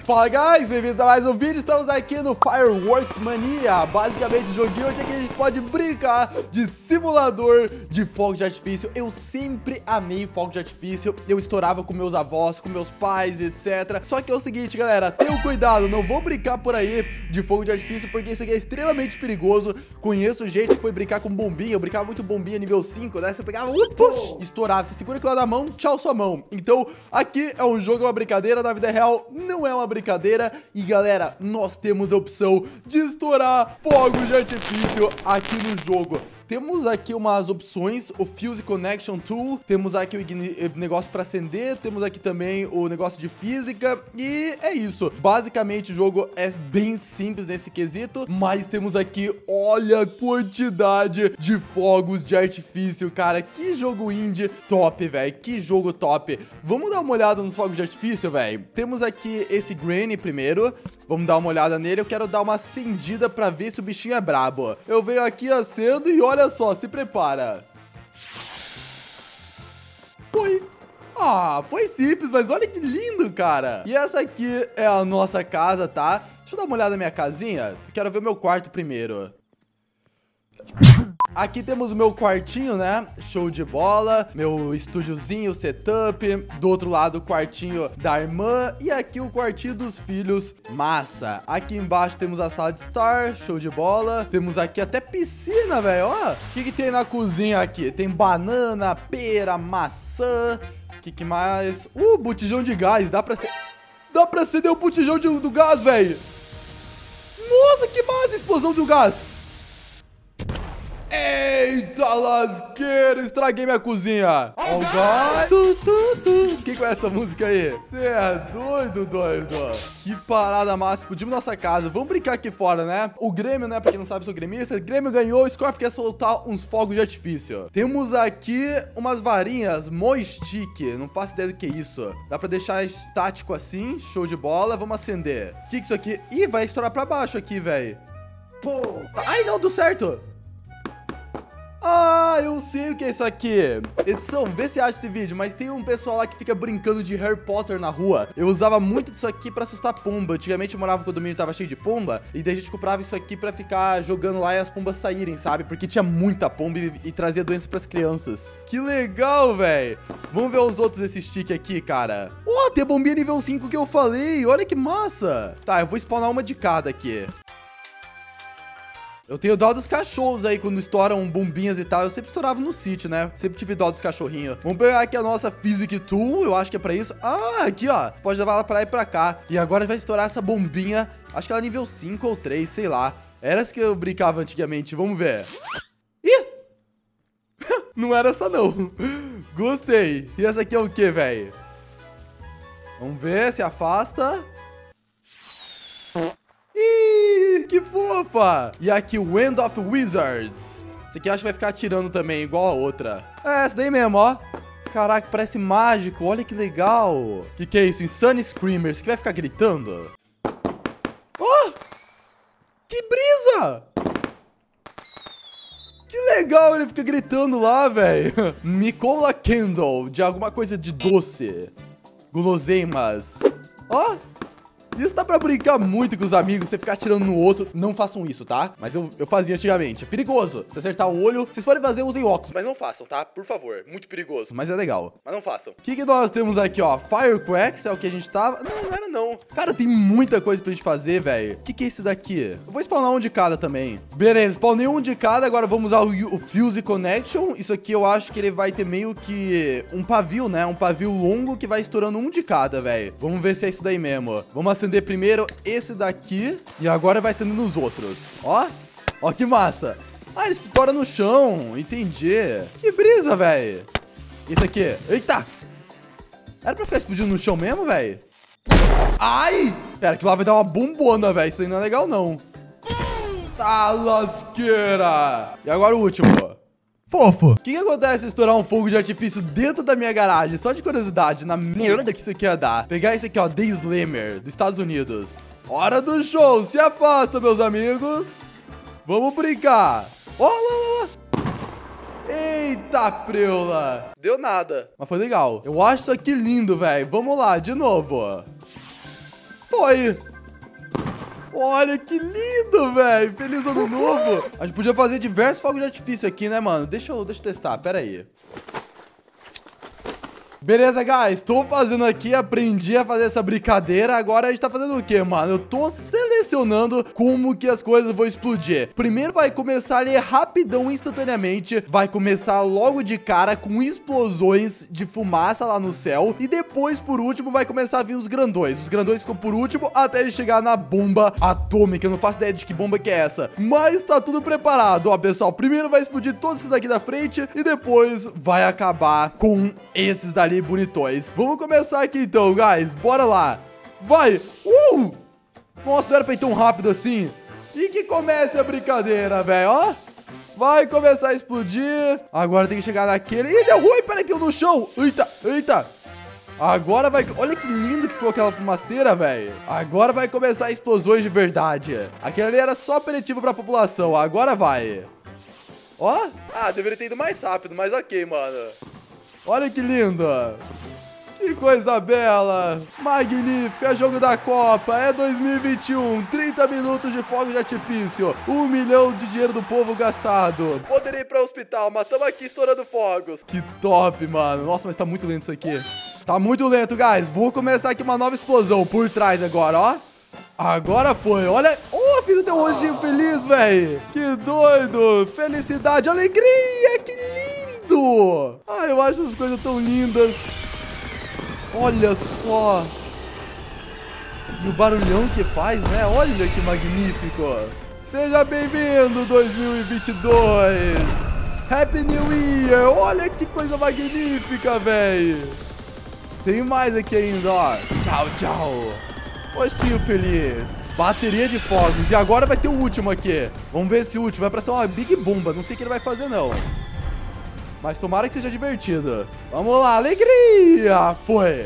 Fala, guys, bem-vindos a mais um vídeo. Estamos aqui no Fireworks Mania. Basicamente, o joguinho onde é que a gente pode brincar de simulador de fogo de artifício. Eu sempre amei fogo de artifício. Eu estourava com meus avós, com meus pais, etc. Só que é o seguinte, galera, tenham cuidado, não vou brincar por aí de fogo de artifício, porque isso aqui é extremamente perigoso. Conheço gente que foi brincar com bombinha. Eu brincava muito bombinha nível 5, né? Você pegava, estourava, você segura aquilo lá na mão, tchau sua mão. Então, aqui é um jogo, é uma brincadeira. Na vida real, não é uma brincadeira. E galera, nós temos a opção de estourar fogos de artifício aqui no jogo. Temos aqui umas opções, o Fuse Connection Tool, temos aqui o negócio para acender, temos aqui também o negócio de física e é isso. Basicamente o jogo é bem simples nesse quesito, mas temos aqui, olha a quantidade de fogos de artifício, cara. Que jogo indie top, velho, que jogo top. Vamos dar uma olhada nos fogos de artifício, velho. Temos aqui esse Granny primeiro. Vamos dar uma olhada nele. Eu quero dar uma acendida pra ver se o bichinho é brabo. Eu venho aqui, acendo e olha só, se prepara. Foi. Ah, foi simples, mas olha que lindo, cara. E essa aqui é a nossa casa, tá? Deixa eu dar uma olhada na minha casinha. Quero ver o meu quarto primeiro. Aqui temos o meu quartinho, né? Show de bola. Meu estúdiozinho, setup. Do outro lado, o quartinho da irmã. E aqui o quartinho dos filhos. Massa. Aqui embaixo temos a sala de estar. Show de bola. Temos aqui até piscina, velho. Ó. O que tem na cozinha aqui? Tem banana, pera, maçã. O que mais? Botijão de gás. Dá pra acender o botijão do gás, velho. Nossa, que massa a explosão do gás. Eita lasqueira, estraguei minha cozinha. Quem conhece essa música aí? Você é doido. Que parada massa, explodimos nossa casa. Vamos brincar aqui fora, né? O Grêmio, né, pra quem não sabe, sou gremista. O Grêmio ganhou, o Scorpio quer soltar uns fogos de artifício. Temos aqui umas varinhas Moistic, não faço ideia do que é isso. Dá pra deixar estático assim, show de bola. Vamos acender. O que é isso aqui? Ih, vai estourar pra baixo aqui, velho. Ai, não, deu certo. Ah, eu sei o que é isso aqui. Edição, vê se acha esse vídeo, mas tem um pessoal lá que fica brincando de Harry Potter na rua. Eu usava muito disso aqui pra assustar pomba. Antigamente eu morava no condomínio e tava cheio de pomba, e daí a gente comprava isso aqui pra ficar jogando lá e as pombas saírem, sabe? Porque tinha muita pomba e trazia doença pras crianças. Que legal, velho. Vamos ver os outros desse stick aqui, cara. Tem a bombinha nível 5 que eu falei. Olha que massa. Tá, eu vou spawnar uma de cada aqui. Eu tenho dó dos cachorros aí quando estouram bombinhas e tal. Eu sempre estourava no sítio, né? Sempre tive dó dos cachorrinhos. Vamos pegar aqui a nossa Physic Tool. Eu acho que é pra isso. Ah, aqui, ó. Pode levar ela pra lá e pra cá. E agora vai estourar essa bombinha. Acho que ela é nível 5 ou 3, sei lá. Era essa que eu brincava antigamente. Vamos ver. Ih! Não era essa, não. Gostei. E essa aqui é o que, velho? Vamos ver se afasta. Ih, que fofa! E aqui, Wind of Wizards. Esse aqui acho que vai ficar atirando também, igual a outra. É, essa daí mesmo, ó. Caraca, parece mágico. Olha que legal. Que é isso? Insane Screamers. Esse aqui vai ficar gritando. Oh! Que brisa! Que legal, ele fica gritando lá, velho. Nicola Candle, de alguma coisa de doce. Guloseimas. Ó! Isso dá pra brincar muito com os amigos, você ficar atirando no outro. Não façam isso, tá? Mas eu fazia antigamente. É perigoso. Se acertar o olho, se vocês forem fazer, usem óculos. Mas não façam, tá? Por favor. Muito perigoso. Mas é legal. Mas não façam. O que nós temos aqui, ó? Firecracks é o que a gente tava... Não era não. Cara, tem muita coisa pra gente fazer, velho. O que é esse daqui? Eu vou spawnar um de cada também. Beleza, spawnei um de cada. Agora vamos usar o Fuse Connection. Isso aqui eu acho que ele vai ter meio que um pavio, né? Um pavio longo que vai estourando um de cada, velho. Vamos ver se é isso daí mesmo. Vamos acender primeiro esse daqui e agora vai acendendo os outros. Ó que massa. Ah, ele estoura no chão. Entendi. Que brisa, velho. Esse aqui. Eita. Era pra ficar explodindo no chão mesmo, velho? Ai. Pera, que lá vai dar uma bombona, velho. Isso aí não é legal, não. Tá lasqueira. E agora o último. Fofo. O que acontece se estourar um fogo de artifício dentro da minha garagem? Só de curiosidade, na merda que isso aqui ia dar. Pegar esse aqui, ó, The Slammer, dos Estados Unidos. Hora do show, se afasta, meus amigos. Vamos brincar. Ó, lá. Eita, preula. Deu nada, mas foi legal. Eu acho isso aqui lindo, velho. Vamos lá, de novo. Foi. Olha que lindo, velho. Feliz ano novo. A gente podia fazer diversos fogos de artifício aqui, né, mano? Deixa eu testar, pera aí. Beleza, guys, tô fazendo aqui, aprendi a fazer essa brincadeira. Agora a gente tá fazendo o quê, mano? Eu tô selecionando como que as coisas vão explodir. Primeiro vai começar ali rapidão, instantaneamente. Vai começar logo de cara com explosões de fumaça lá no céu. E depois, por último, vai começar a vir os grandões. Os grandões ficam por último até ele chegar na bomba atômica. Eu não faço ideia de que bomba que é essa, mas tá tudo preparado, ó, pessoal. Primeiro vai explodir todos esses daqui da frente e depois vai acabar com esses dali bonitões. Vamos começar aqui então, guys. Bora lá. Vai. Nossa, não era pra ir tão rápido assim. E que comece a brincadeira, velho, ó. Vai começar a explodir. Agora tem que chegar naquele. Ih, deu ruim, pera aqui, eu no chão. Eita, eita. Agora vai... Olha que lindo que ficou aquela fumaceira, velho. Agora vai começar explosões de verdade. Aquele ali era só aperitivo pra população. Agora vai. Ó. Ah, deveria ter ido mais rápido, mas ok, mano. Olha que lindo. Que coisa bela. Magnífica. Jogo da Copa. É 2021. 30 minutos de fogo de artifício. 1 milhão de dinheiro do povo gastado. Poderia ir para o hospital, mas estamos aqui estourando fogos. Que top, mano. Nossa, mas tá muito lento isso aqui. Tá muito lento, guys. Vou começar aqui uma nova explosão por trás agora, ó. Agora foi. Olha. Oh, fiz até um rostinho feliz, velho. Que doido. Felicidade, alegria. Que lindo. Ah, eu acho essas coisas tão lindas. Olha só. E o barulhão que faz, né? Olha que magnífico. Seja bem-vindo, 2022. Happy New Year. Olha que coisa magnífica, velho. Tem mais aqui ainda, ó. Tchau, tchau. Rostinho feliz. Bateria de fogos. E agora vai ter o último aqui. Vamos ver esse último. É pra ser uma big bomba. Não sei o que ele vai fazer, não. Mas tomara que seja divertido. Vamos lá, alegria! Foi!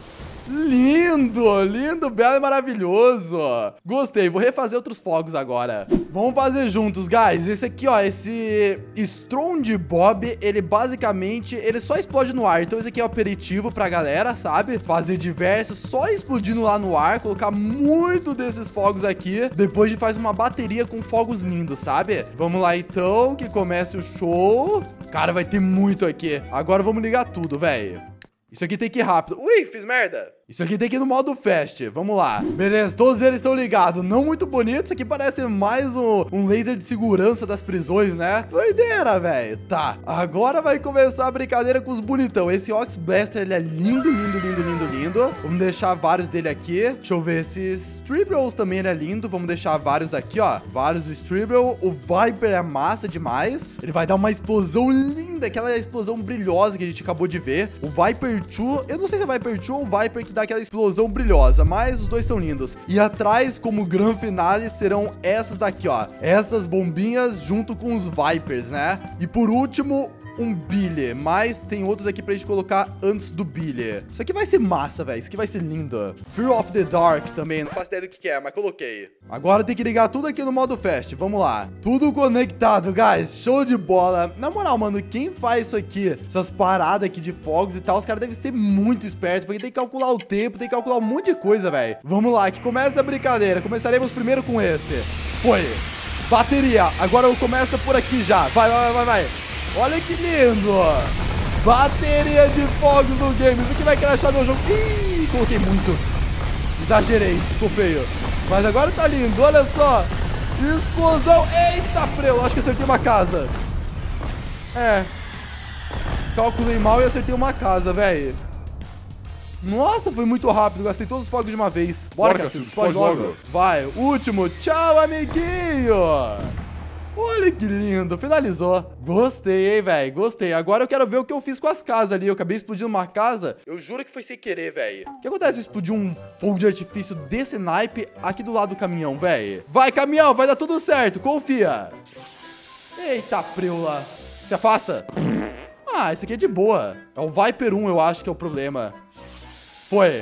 Lindo, lindo, belo e maravilhoso. Gostei, vou refazer outros fogos agora. Vamos fazer juntos, guys. Esse aqui, ó, esse Strong Bob, ele basicamente, ele só explode no ar. Então esse aqui é o aperitivo pra galera, sabe? Fazer diversos, só explodindo lá no ar. Colocar muito desses fogos aqui. Depois a gente faz uma bateria com fogos lindos, sabe? Vamos lá então, que comece o show. Cara, vai ter muito aqui. Agora vamos ligar tudo, velho. Isso aqui tem que ir rápido. Ui, fiz merda. Isso aqui tem que ir no modo fast. Vamos lá. Beleza, todos eles estão ligados. Não muito bonito. Isso aqui parece mais um laser de segurança das prisões, né? Doideira, velho. Tá. Agora vai começar a brincadeira com os bonitão. Esse Ox Blaster, ele é lindo, lindo, lindo, lindo, lindo. Vamos deixar vários dele aqui. Deixa eu ver. Esse Stribbles também ele é lindo. Vamos deixar vários aqui, ó. Vários do Stribble. O Viper é massa demais. Ele vai dar uma explosão linda. Aquela explosão brilhosa que a gente acabou de ver. O Viper 2. Eu não sei se é o Viper 2 ou o Viper que dá aquela explosão brilhosa, mas os dois são lindos. E atrás, como grande finale, serão essas daqui, ó. Essas bombinhas junto com os Vipers, né? E por último, um Billy, mas tem outros aqui pra gente colocar antes do Billy. Isso aqui vai ser massa, velho. Isso aqui vai ser lindo. Fear of the Dark também. Não faço ideia do que é, mas coloquei. Agora tem que ligar tudo aqui no modo fast. Vamos lá. Tudo conectado, guys. Show de bola. Na moral, mano, quem faz isso aqui, essas paradas aqui de fogos e tal, os caras devem ser muito espertos, porque tem que calcular o tempo, tem que calcular um monte de coisa, velho. Vamos lá, que começa a brincadeira. Começaremos primeiro com esse. Foi. Bateria. Agora eu começo por aqui já. Vai, vai, vai, vai. Olha que lindo! Bateria de fogos no game. Isso aqui vai crashar meu jogo. Ih, coloquei muito. Exagerei, ficou feio. Mas agora tá lindo, olha só. Explosão. Eita, preu. Acho que acertei uma casa. É. Calculei mal e acertei uma casa, velho. Nossa, foi muito rápido. Gastei todos os fogos de uma vez. Bora, Cassino. Explode logo. Vai, último. Tchau, amiguinho. Olha que lindo, finalizou. Gostei, hein, velho, gostei. Agora eu quero ver o que eu fiz com as casas ali. Eu acabei explodindo uma casa. Eu juro que foi sem querer, velho. O que acontece se eu explodir um fogo de artifício desse naipe aqui do lado do caminhão, velho? Vai, caminhão, vai dar tudo certo, confia. Eita, preula. Se afasta. Ah, esse aqui é de boa. É o Viper 1, eu acho que é o problema. Foi.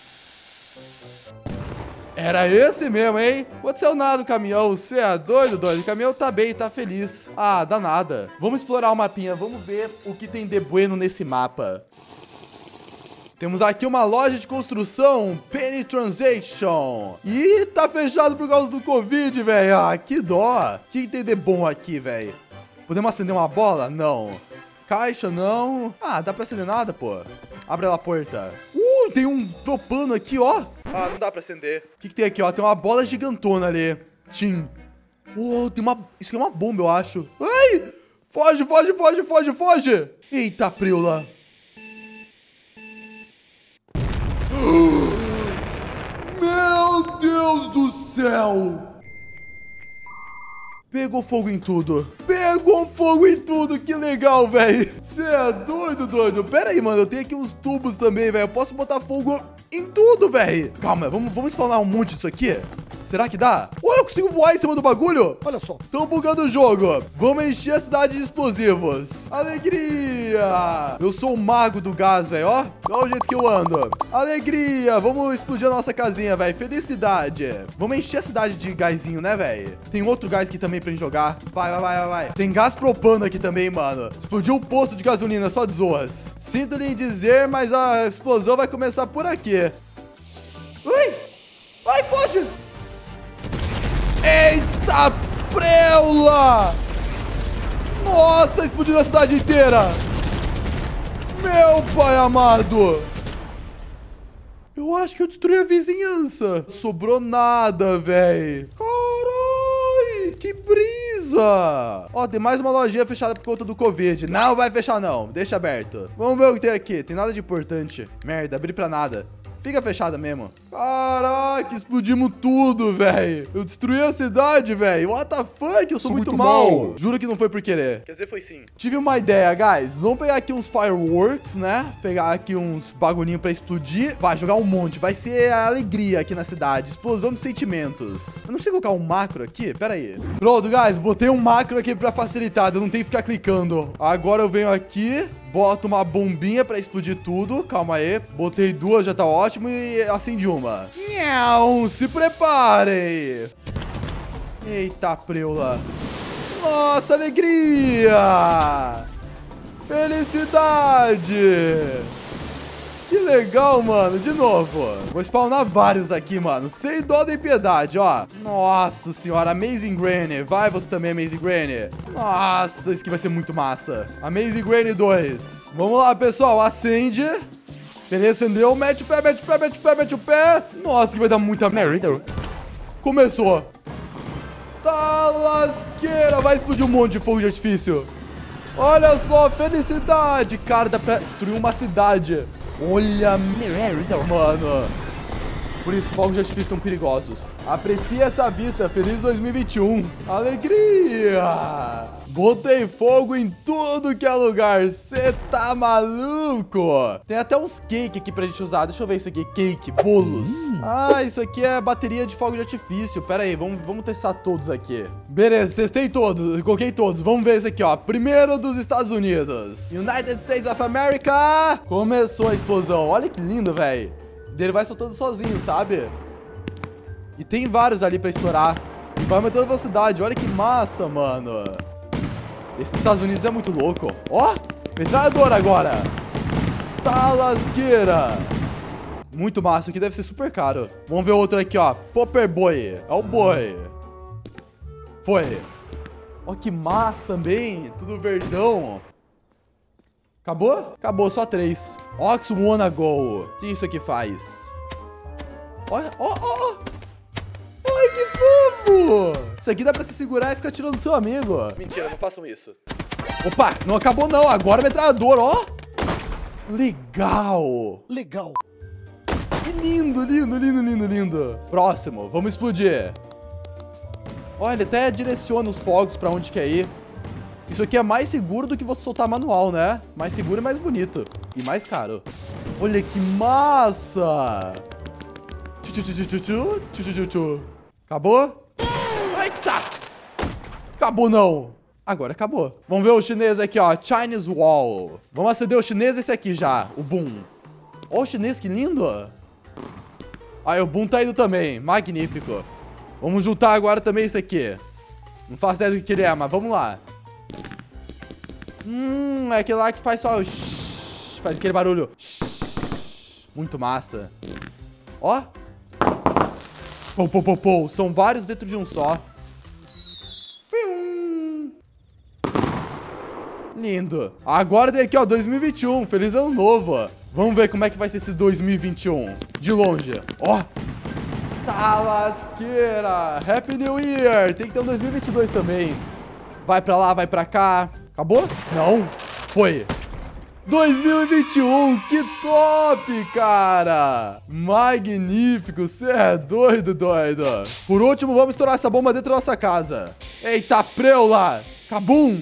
Era esse mesmo, hein? Aconteceu nada o caminhão. Você é doido, doido? O caminhão tá bem, tá feliz. Ah, dá nada. Vamos explorar o mapinha. Vamos ver o que tem de bueno nesse mapa. Temos aqui uma loja de construção, Penny Transaction. E tá fechado por causa do Covid, velho. Ah, que dó. O que tem de bom aqui, velho? Podemos acender uma bola? Não. Caixa, não. Ah, dá pra acender nada, pô. Abre a porta. Tem um propano aqui, ó. Ah, não dá pra acender. O que tem aqui, ó? Tem uma bola gigantona ali. Tim. Tem uma... Isso aqui é uma bomba, eu acho. Ai! Foge, foge, foge, foge, foge! Eita, preula. Meu Deus do céu! Pegou fogo em tudo. Pegou fogo em tudo. Que legal, velho. Você é doido, doido. Pera aí, mano. Eu tenho aqui uns tubos também, velho. Eu posso botar fogo em tudo, velho. Calma, vamos spawnar um monte disso aqui. Será que dá? Eu consigo voar em cima do bagulho? Olha só. Tão bugando o jogo. Vamos encher a cidade de explosivos. Alegria. Eu sou o mago do gás, velho. Ó, olha o jeito que eu ando. Alegria. Vamos explodir a nossa casinha, velho. Felicidade. Vamos encher a cidade de gásinho, né, velho? Tem outro gás aqui também pra gente jogar. Vai, vai, vai, vai. Tem gás propano aqui também, mano. Explodiu o posto de gasolina, só de zoas. Sinto lhe dizer, mas a explosão vai começar por aqui. Ui. Ai, foge. Eita, preula! Nossa, tá explodindo a cidade inteira! Meu pai amado! Eu acho que eu destruí a vizinhança. Sobrou nada, velho. Carai, que brisa! Ó, tem mais uma lojinha fechada por conta do Covid. Não vai fechar, não. Deixa aberto. Vamos ver o que tem aqui. Tem nada de importante. Merda, abri pra nada. Fica fechada mesmo. Caraca, explodimos tudo, velho. Eu destruí a cidade, velho. What the fuck? Eu sou muito mal. Juro que não foi por querer. Quer dizer, foi sim. Tive uma ideia, guys. Vamos pegar aqui uns fireworks, né? Pegar aqui uns bagulhinhos pra explodir. Vai, jogar um monte. Vai ser a alegria aqui na cidade. Explosão de sentimentos. Eu não sei colocar um macro aqui. Pera aí. Pronto, guys. Botei um macro aqui pra facilitar. Eu não tenho que ficar clicando. Agora eu venho aqui. Boto uma bombinha pra explodir tudo. Calma aí. Botei duas, já tá ótimo. E acendi uma. Não, se preparem. Eita, preula. Nossa, alegria. Felicidade. Que legal, mano. De novo. Vou spawnar vários aqui, mano. Sem dó nem piedade, ó. Nossa senhora. Amazing Granny. Vai você também, Amazing Granny. Nossa, isso aqui vai ser muito massa. Amazing Granny 2. Vamos lá, pessoal. Acende. Beleza, acendeu. Mete o pé, mete o pé, mete o pé, mete o pé. Nossa, que vai dar muita merda. Começou. Tá lasqueira. Vai explodir um monte de fogo de artifício. Olha só, felicidade. Cara, dá pra destruir uma cidade. Olha, merda, mano. Por isso, fogos de artifício são perigosos. Aprecie essa vista. Feliz 2021. Alegria. Botei fogo em tudo que é lugar. Cê tá maluco? Tem até uns cake aqui pra gente usar. Deixa eu ver isso aqui. Cake, bolos. Ah, isso aqui é bateria de fogo de artifício. Pera aí, vamos testar todos aqui. Beleza, testei todos. Coloquei todos. Vamos ver esse aqui, ó. Primeiro dos Estados Unidos. United States of America. Começou a explosão. Olha que lindo, velho. Ele vai soltando sozinho, sabe? E tem vários ali pra estourar. E vai aumentando a velocidade. Olha que massa, mano. Esse Estados Unidos é muito louco. Ó, metralhadora agora. Tá lasqueira. Muito massa. Aqui deve ser super caro. Vamos ver outro aqui, ó. Popper Boy. É o boi. Foi. Ó, que massa também. Tudo verdão. Acabou? Acabou, só 3. Ox Wanna Go. O que isso aqui faz? Olha, ó, ó. Ai, que fofo! Isso aqui dá pra se segurar e ficar tirando do seu amigo. Mentira, não façam isso. Opa, não acabou não. Agora é metralhador, ó. Legal. Legal. Que lindo, lindo, lindo, lindo, lindo. Próximo, vamos explodir. Olha, ele até direciona os fogos pra onde quer ir. Isso aqui é mais seguro do que você soltar manual, né? Mais seguro e mais bonito. E mais caro. Olha que massa! Acabou? Ai, que tá! Acabou, não. Agora acabou. Vamos ver o chinês aqui, ó. Chinese Wall. Vamos acender o chinês esse aqui já. O Boom. Ó o chinês, que lindo. Aí, o Boom tá indo também. Magnífico. Vamos juntar agora também esse aqui. Não faço ideia do que ele é, mas vamos lá. É aquele lá que faz só... Faz aquele barulho. Muito massa. Ó. Pô, pô, pô, pô. São vários dentro de um só. Lindo. Agora tem aqui, ó, 2021. Feliz ano novo, ó. Vamos ver como é que vai ser esse 2021. De longe. Ó. Tá lasqueira. Happy New Year. Tem que ter um 2022 também. Vai pra lá, vai pra cá. Acabou? Não. Foi. 2021, que top, cara! Magnífico, você é doido, doido. Por último, vamos estourar essa bomba dentro da nossa casa. Eita, preula! Cabum!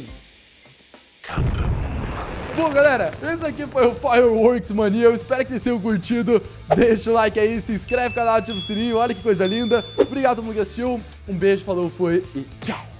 Bom, galera, esse aqui foi o Fireworks Mania. Eu espero que vocês tenham curtido. Deixa o like aí, se inscreve no canal, ativa o sininho. Olha que coisa linda. Obrigado por todo mundo que assistiu. Um beijo, falou, fui e tchau!